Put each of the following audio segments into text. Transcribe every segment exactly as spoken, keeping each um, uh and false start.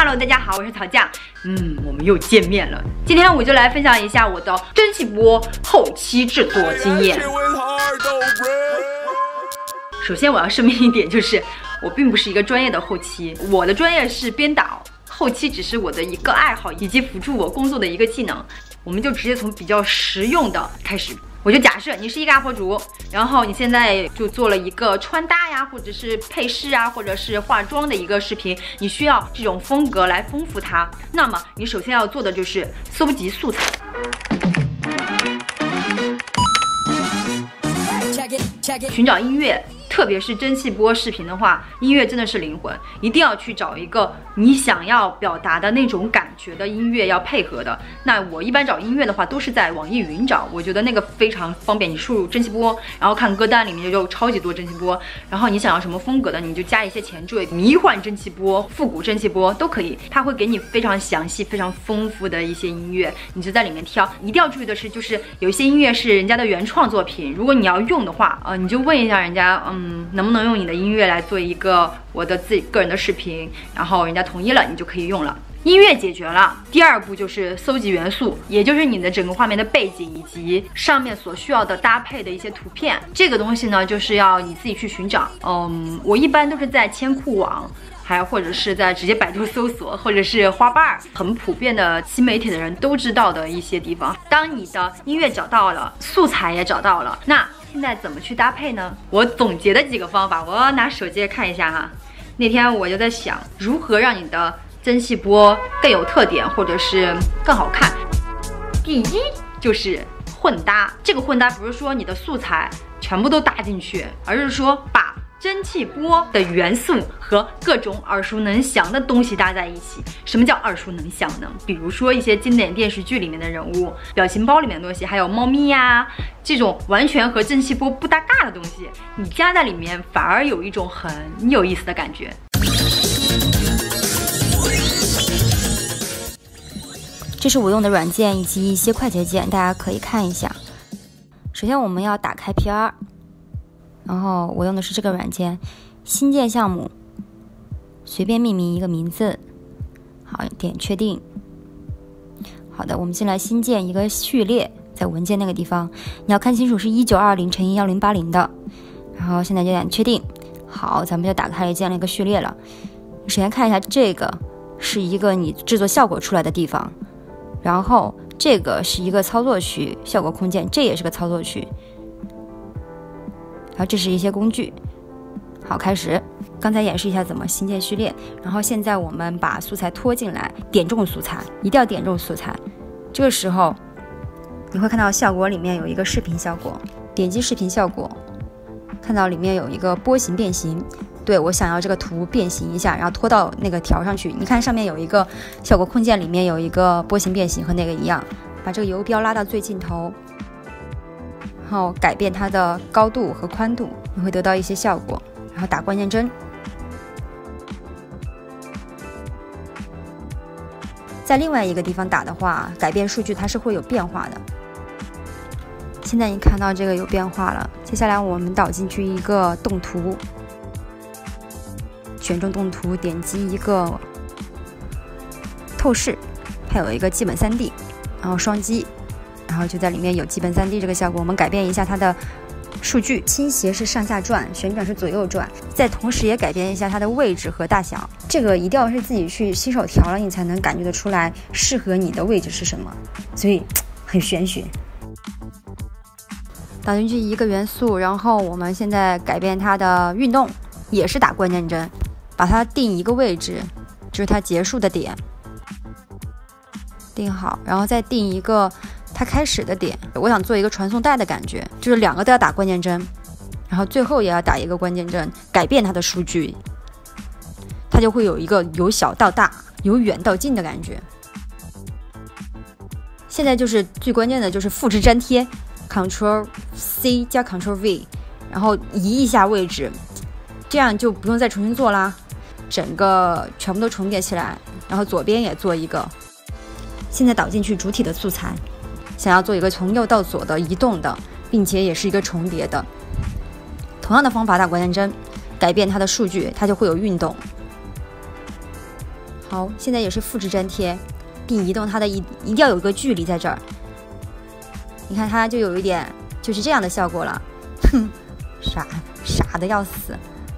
Hello， 大家好，我是草酱。嗯，我们又见面了。今天我就来分享一下我的蒸汽波后期制作经验。首先，我要声明一点，就是我并不是一个专业的后期，我的专业是编导，后期只是我的一个爱好以及辅助我工作的一个技能。我们就直接从比较实用的开始。我就假设你是一个 U P 主，然后你现在就做了一个穿搭呀，或者是配饰啊，或者是化妆的一个视频，你需要这种风格来丰富它。那么你首先要做的就是搜集素材。寻找音乐，特别是蒸汽波视频的话，音乐真的是灵魂，一定要去找一个你想要表达的那种感觉的音乐要配合的。那我一般找音乐的话，都是在网易云找，我觉得那个非常方便。你输入蒸汽波，然后看歌单里面就有超级多蒸汽波，然后你想要什么风格的，你就加一些前缀，迷幻蒸汽波、复古蒸汽波都可以，它会给你非常详细、非常丰富的一些音乐，你就在里面挑。一定要注意的是，就是有一些音乐是人家的原创作品，如果你要用的话，呃，你就问一下人家，嗯，能不能用你的音乐来做一个我的自己个人的视频，然后人家同意了，你就可以用了。音乐解决了，第二步就是搜集元素，也就是你的整个画面的背景以及上面所需要的搭配的一些图片。这个东西呢，就是要你自己去寻找。嗯，我一般都是在千酷网，还有或者是在直接百度搜索，或者是花瓣，很普遍的新媒体的人都知道的一些地方。当你的音乐找到了，素材也找到了，那现在怎么去搭配呢？我总结的几个方法，我要拿手机看一下哈。那天我就在想，如何让你的蒸汽波更有特点，或者是更好看。第一就是混搭，这个混搭不是说你的素材全部都搭进去，而是说把蒸汽波的元素和各种耳熟能详的东西搭在一起。什么叫耳熟能详呢？比如说一些经典电视剧里面的人物、表情包里面的东西，还有猫咪呀，这种完全和蒸汽波不搭嘎的东西，你加在里面反而有一种很有意思的感觉。 这是我用的软件以及一些快捷键，大家可以看一下。首先我们要打开 P R， 然后我用的是这个软件，新建项目，随便命名一个名字，好，点确定。好的，我们进来新建一个序列，在文件那个地方，你要看清楚是一九二零乘以一零八零的，然后现在就点确定。好，咱们就打开了建了一个序列了。首先看一下，这个是一个你制作效果出来的地方。然后这个是一个操作区，效果空间，这也是个操作区。然后这是一些工具。好，开始。刚才演示一下怎么新建序列，然后现在我们把素材拖进来，点中素材，一定要点中素材。这个时候你会看到效果里面有一个视频效果，点击视频效果，看到里面有一个波形变形。对，我想要这个图变形一下，然后拖到那个条上去。你看上面有一个效果空间，里面有一个波形变形，和那个一样。把这个游标拉到最尽头，然后改变它的高度和宽度，你会得到一些效果。然后打关键帧，在另外一个地方打的话，改变数据它是会有变化的。现在你看到这个有变化了，接下来我们导进去一个动图。选中动图，点击一个透视，它有一个基本 三 D， 然后双击，然后就在里面有基本 三 D 这个效果。我们改变一下它的数据，倾斜是上下转，旋转是左右转，再同时也改变一下它的位置和大小。这个一定要是自己去亲手调了，你才能感觉得出来适合你的位置是什么，所以很玄学。导进去一个元素，然后我们现在改变它的运动，也是打关键帧。把它定一个位置，就是它结束的点，定好，然后再定一个它开始的点。我想做一个传送带的感觉，就是两个都要打关键帧，然后最后也要打一个关键帧，改变它的数据，它就会有一个由小到大、由远到近的感觉。现在就是最关键的就是复制粘贴 ，Ctrl C 加 Ctrl V， 然后移一下位置，这样就不用再重新做啦。整个全部都重叠起来，然后左边也做一个。现在导进去主体的素材，想要做一个从右到左的移动的，并且也是一个重叠的。同样的方法打关键帧，改变它的数据，它就会有运动。好， 好，现在也是复制粘贴，并移动它的一一定要有一个距离在这儿。你看它就有一点就是这样的效果了，哼，傻傻的要死。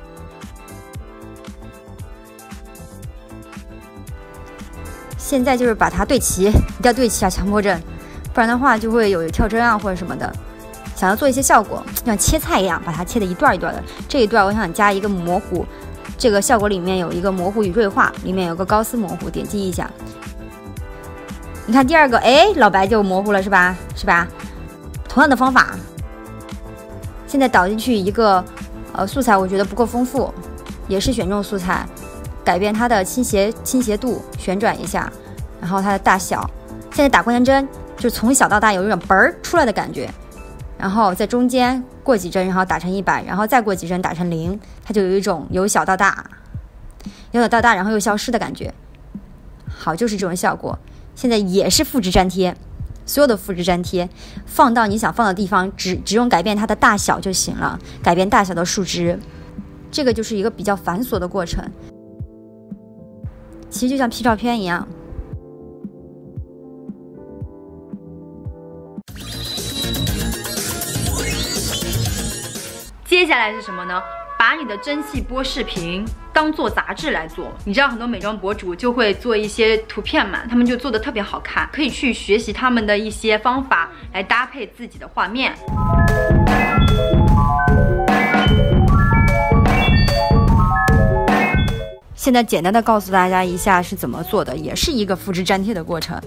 现在就是把它对齐，一定要对齐啊，强迫症，不然的话就会有跳针啊或者什么的。想要做一些效果，像切菜一样，把它切的一段一段的。这一段我想加一个模糊，这个效果里面有一个模糊与锐化，里面有个高斯模糊，点击一下。你看第二个，哎，老白就模糊了，是吧？是吧？同样的方法，现在导进去一个呃素材，我觉得不够丰富，也是选中素材，改变它的倾斜倾斜度，旋转一下，然后它的大小。现在打关键针，就从小到大有一种嘣儿出来的感觉，然后在中间过几针，然后打成一百，然后再过几针打成零，它就有一种由小到大，由小到大，然后又消失的感觉。好，就是这种效果。现在也是复制粘贴，所有的复制粘贴放到你想放的地方，只只用改变它的大小就行了，改变大小的数值。这个就是一个比较繁琐的过程，其实就像 P 照片一样。 接下来是什么呢？把你的蒸汽波视频当做杂志来做。你知道很多美妆博主就会做一些图片嘛，他们就做的特别好看，可以去学习他们的一些方法来搭配自己的画面。 现在简单的告诉大家一下是怎么做的，也是一个复制粘贴的过程。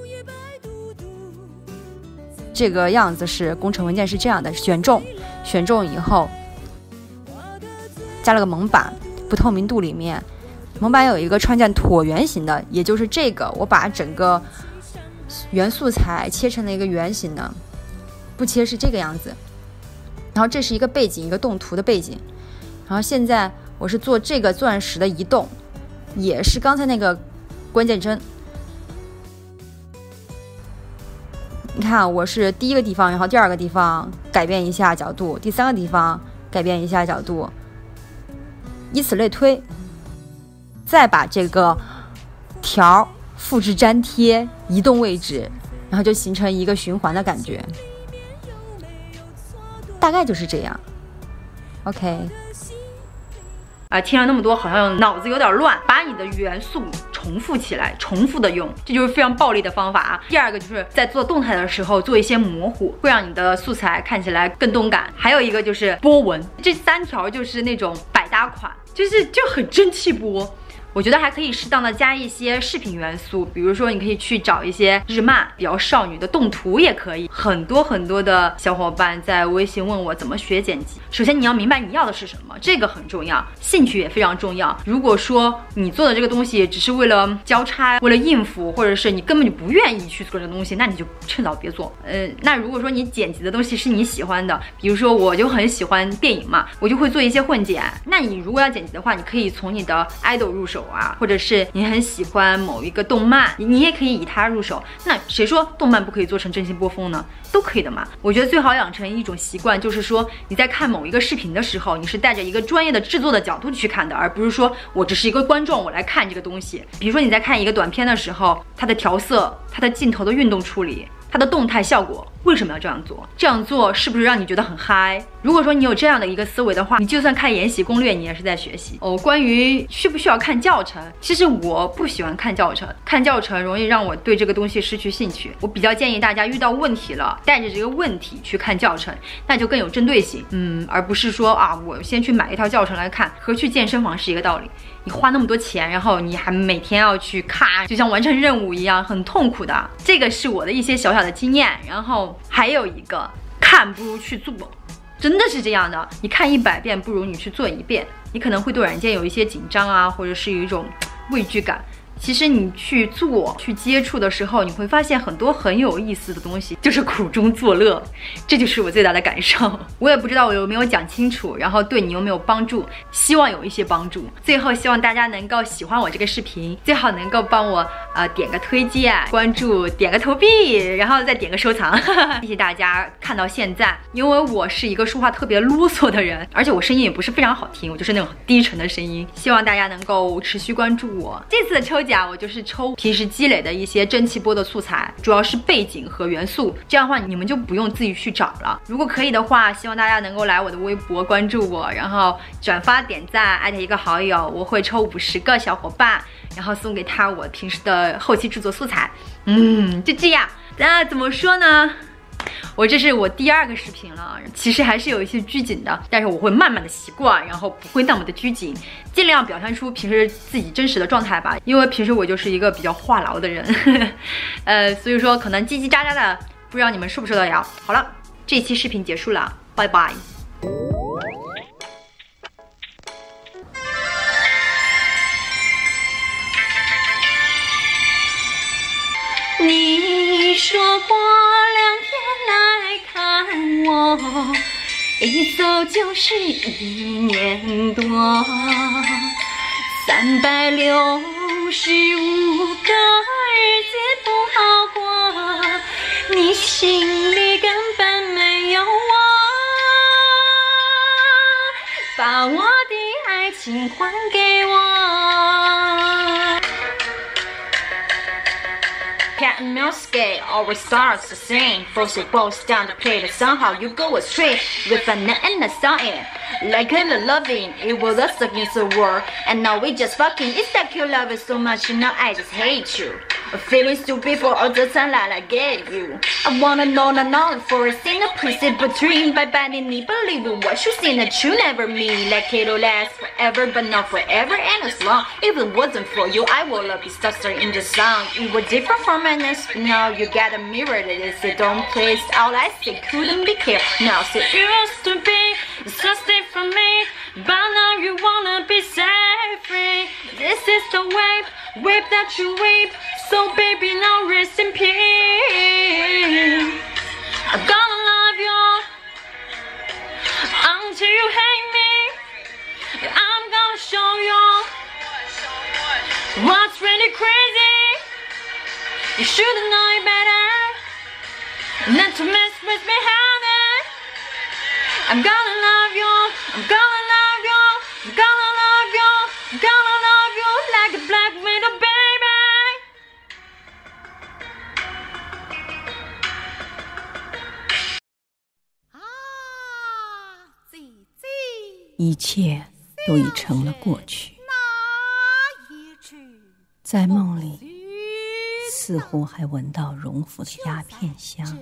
这个样子是工程文件是这样的，选中选中以后加了个蒙版，不透明度里面蒙版有一个创建椭圆形的，也就是这个，我把整个原素材切成了一个圆形的，不切是这个样子。然后这是一个背景，一个动图的背景。然后现在我是做这个钻石的移动，也是刚才那个关键针。你看，我是第一个地方，然后第二个地方改变一下角度，第三个地方改变一下角度，以此类推，再把这个条复制粘贴移动位置，然后就形成一个循环的感觉，大概就是这样。 OK， 啊，听了那么多，好像脑子有点乱。把你的元素重复起来，重复的用，这就是非常暴力的方法啊。第二个就是在做动态的时候做一些模糊，会让你的素材看起来更动感。还有一个就是波纹，这三条就是那种百搭款，就是就很蒸汽波。 我觉得还可以适当的加一些饰品元素，比如说你可以去找一些日漫比较少女的动图也可以。很多很多的小伙伴在微信问我怎么学剪辑。首先你要明白你要的是什么，这个很重要，兴趣也非常重要。如果说你做的这个东西只是为了交差、为了应付，或者是你根本就不愿意去做这个东西，那你就趁早别做。呃，那如果说你剪辑的东西是你喜欢的，比如说我就很喜欢电影嘛，我就会做一些混剪。那你如果要剪辑的话，你可以从你的 idol 入手。 啊，或者是你很喜欢某一个动漫，你也可以以它入手。那谁说动漫不可以做成真心波峰呢？都可以的嘛。我觉得最好养成一种习惯，就是说你在看某一个视频的时候，你是带着一个专业的制作的角度去看的，而不是说我只是一个观众，我来看这个东西。比如说你在看一个短片的时候，它的调色、它的镜头的运动处理、它的动态效果。 为什么要这样做？这样做是不是让你觉得很嗨？如果说你有这样的一个思维的话，你就算看《延禧攻略》，你也是在学习哦。关于需不需要看教程，其实我不喜欢看教程，看教程容易让我对这个东西失去兴趣。我比较建议大家遇到问题了，带着这个问题去看教程，那就更有针对性，嗯，而不是说啊，我先去买一套教程来看，和去健身房是一个道理。你花那么多钱，然后你还每天要去看，就像完成任务一样，很痛苦的。这个是我的一些小小的经验，然后。 还有一个，看不如去做，真的是这样的。你看一百遍，不如你去做一遍。你可能会对软件有一些紧张啊，或者是有一种畏惧感。其实你去做、去接触的时候，你会发现很多很有意思的东西，就是苦中作乐。这就是我最大的感受。我也不知道我有没有讲清楚，然后对你有没有帮助，希望有一些帮助。最后希望大家能够喜欢我这个视频，最好能够帮我呃点个推荐、关注、点个投币，然后再点个收藏。谢谢大家看到现在，因为我是一个说话特别啰嗦的人，而且我声音也不是非常好听，我就是那种低沉的声音。希望大家能够持续关注我。这次的抽甲，我就是抽平时积累的一些蒸汽波的素材，主要是背景和元素，这样的话你们就不用自己去找了。如果可以的话，希望大家能够来我的微博关注我，然后转发点赞，艾特一个好友，我会抽五十个小伙伴，然后送给他我平时的后期制作素材。嗯，就这样。那怎么说呢？我这是我第二个视频了，其实还是有一些拘谨的，但是我会慢慢的习惯，然后不会那么的拘谨，尽量表现出平时自己真实的状态吧。因为平时我就是一个比较话痨的人，呵呵呃，所以说可能叽叽喳喳的，不知道你们受不受得了。好了，这期视频结束了，拜拜。 你说过两天来看我，一走就是一年多，三百六十五个日子不好过，你心里根本没有我，把我的爱情还给我。Cat and mouse skate always starts the same. Force it boils down to play, but somehow you go astray with a net and a sign. Like I'm loving, it was us against the world, and now we just fucking. It's like you love it so much, and now I just hate you. Feeling stupid for all the time that I gave you. I wanna know the knowledge for a single precept between. By banning me, believe in what you seen that you never mean. Like it'll last forever, but not forever and as long. If it wasn't for you, I would love you stutter in the sound. You were different from us, but now you got a mirror that is it don't place. All I say couldn't be clear. Now say you used to be so different from me, but now you wanna be set free. This is the wave, wave that you weep. So baby, now rest in peace. I'm gonna love you until you hate me. I'm gonna show you what's really crazy. You should've known better not to mess with me, honey. I'm gonna love you, I'm gonna love you, I'm gonna love you, I'm gonna love you like a black widow, baby. 一切都已成了过去，在梦里似乎还闻到荣府的鸦片香，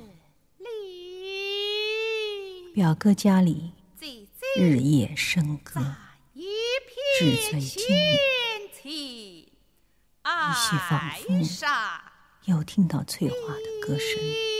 表哥家里日夜笙歌，纸醉金迷，一些仿佛又听到翠花的歌声。